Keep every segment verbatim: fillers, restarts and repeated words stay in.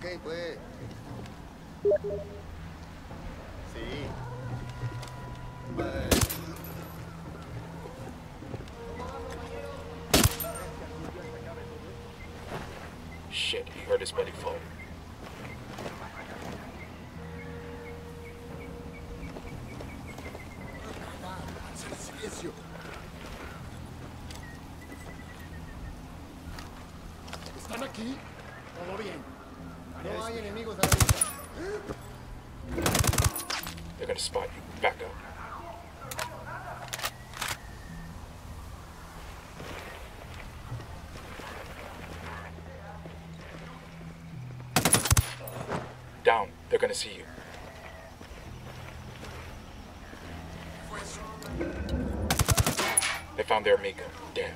Ok, pues. Sí. Shit, he heard his buddy fall. ¿Están aquí? Todo bien. No hay enemigos a la vista. They're gonna spot you. Back up. Down. They're gonna see you. They found their amigo. Damn.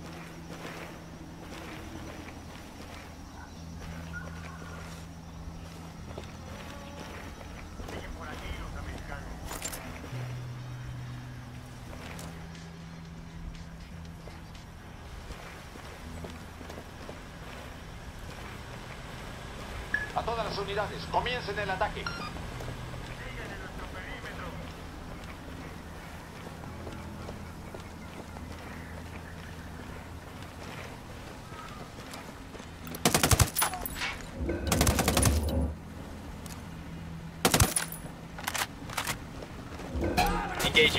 A todas las unidades, comiencen el ataque. Engaging.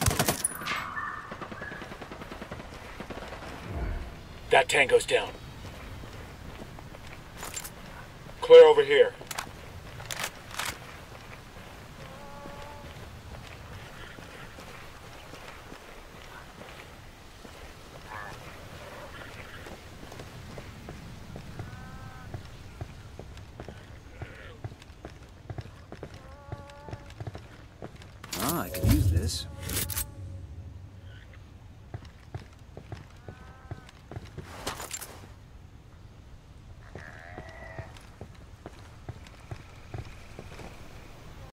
That tango's down. Clear over here. Ah, I could use this.